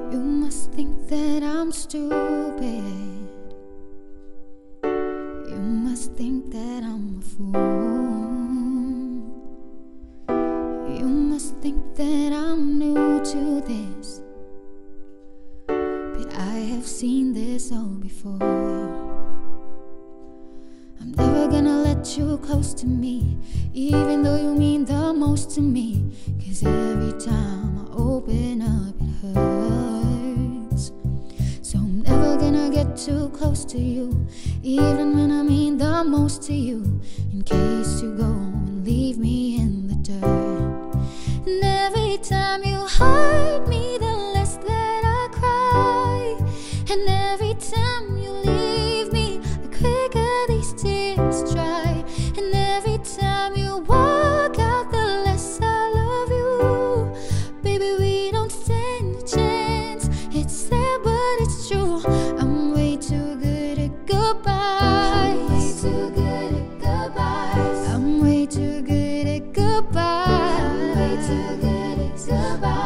You must think that I'm stupid. You must think that I'm a fool. You must think that I'm new to this, but I have seen this all before. I'm never gonna let you close to me, even though you mean the most to me. 'Cause every time I open up it hurts. So I'm never gonna get too close to you, even when I mean the most to you, in case you go and leave me in the dirt. And every time you hurt me, the less that I cry. And every time you leave me, the quicker these tears dry. And every time you walk out, the less I love you. Baby, we don't stand a chance. It's sad, but it's true. I'm way too good at goodbyes. I'm way too good at goodbyes. I'm way too good at goodbyes. I'm way too good at goodbyes.